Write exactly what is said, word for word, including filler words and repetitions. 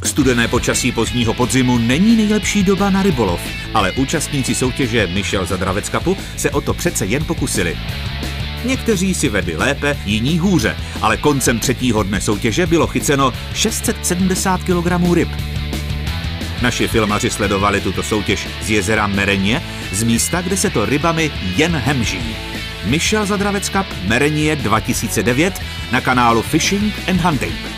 Studené počasí pozdního podzimu není nejlepší doba na rybolov, ale účastníci soutěže Michel Zadravec Cupu se o to přece jen pokusili. Někteří si vedli lépe, jiní hůře, ale koncem třetího dne soutěže bylo chyceno šest set sedmdesát kilogramů ryb. Naši filmaři sledovali tuto soutěž z jezera Merenie, z místa, kde se to rybami jen hemží. Michel Zadravec Cup Merenie dva tisíce devět na kanálu Fishing and Hunting.